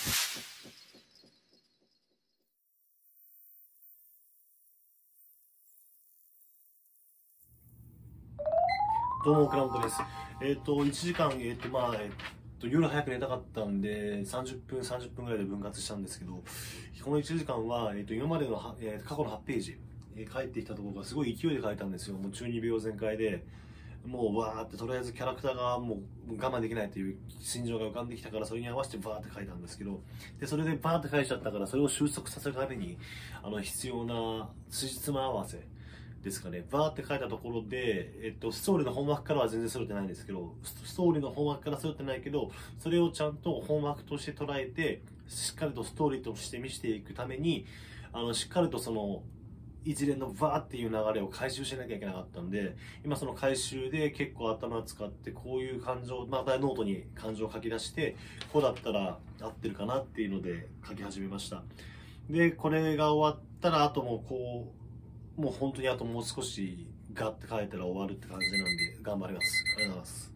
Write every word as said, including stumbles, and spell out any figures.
どうも、倉本です。えっ、と、いちじかん、えっ、と、まあ、えっ、と、夜早く寝たかったんで、さんじゅっぷん、さんじゅっぷんぐらいで分割したんですけど、このいちじかんは、えっ、と、今までのは、えー過去のはちページ、えー書いてきたところがすごい勢いで書いたんですよ。もう中二病全開で、もうわーって、とりあえずキャラクターがもう我慢できないという心情が浮かんできたから、それに合わせてバーって書いたんですけど、で、それでバーって書いちゃったから、それを収束させるために、あの、必要な辻褄合わせ、ですかね、バーって書いたところで、えっと、ストーリーの本枠からは全然揃ってないんですけど、ストーリーの本枠から揃ってないけど、それをちゃんと本枠として捉えて、しっかりとストーリーとして見せていくために、あの、しっかりとその、一連のバーっていう流れを回収しなきゃいけなかったんで、今その回収で結構頭を使って、こういう感情、またノートに感情を書き出して、こうだったら合ってるかなっていうので書き始めました。で、これが終わったら、あともうこう、もう本当にあともう少しガッて書いたら終わるって感じなんで頑張ります。ありがとうございます。